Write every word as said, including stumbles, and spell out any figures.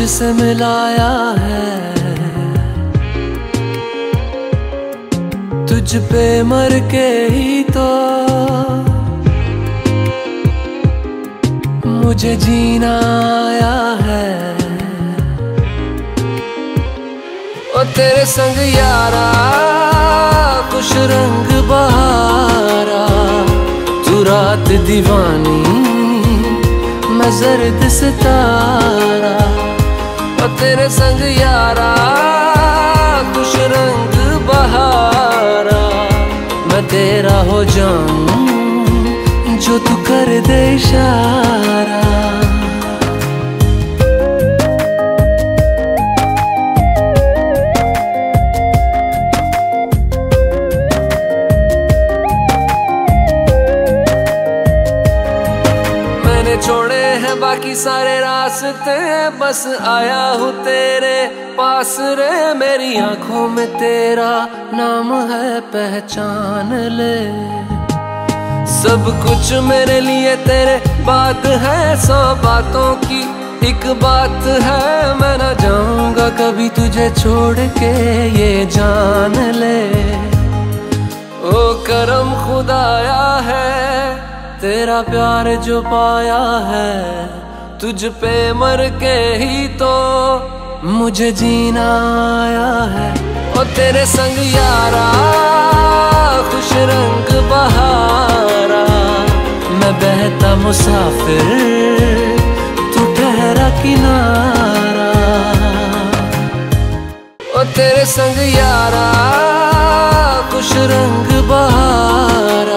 तुझसे मिलाया है, तुझ पे मर के ही तो मुझे जीना आया है। ओ तेरे संग यारा खुश रंग बहारा, तू रात दीवानी मैं जर्द सितारा। ओ तेरे संग यारा खुश रंग बहारा, मैं तेरा हो जाऊं जो तू कर दे इशारा। मैंने छोड़े हैं बाकी सारे रास्ते, बस आया हूँ तेरे पास रे। मेरी आंखों में तेरा नाम है, पहचान ले। सब कुछ मेरे लिए तेरे बात है, सौ बातों की एक बात है। मैं ना जाऊंगा कभी तुझे छोड़ के, ये जान ले। ओ करम खुदाया है तेरा प्यार जो पाया है, तुझ पे मर के ही तो मुझे जीना आया है। ओ तेरे संग यारा खुश रंग बहारा, मैं बहता मुसाफिर तू ठहरा किनारा। ओ तेरे संग यारा खुश रंग बहारा,